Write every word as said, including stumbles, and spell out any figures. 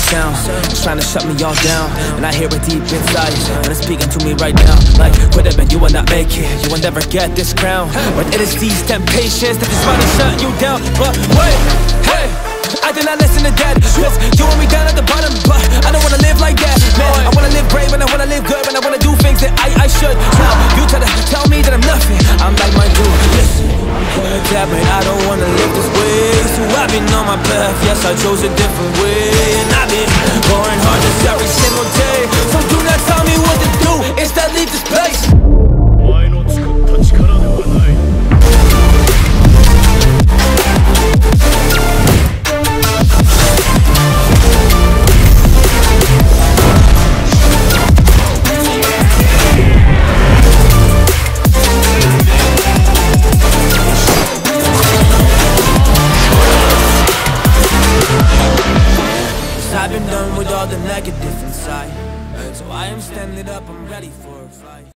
sound. It's trying to shut me all down, and I hear it deep inside, and it's speaking to me right now. Like, quit it, man, you will not make it. You will never get this crown. But it is these temptations that is trying to shut you down. But wait, hey, I did not listen to that. Cause you want me down at the bottom, but I don't wanna live like that, man. I wanna live brave and I wanna live good, and I wanna do things that I, I should. Now, you try to tell me that I'm nothing. I'm like my dude, listen, I'm gonna tap, man, I don't wanna live this way. So I've been on my path, yes, I chose a different way. And I've been going hard this every single day. So do not tell me what to do, instead leave this place. I've been done with all the negative inside, so I am standing up, I'm ready for a fight.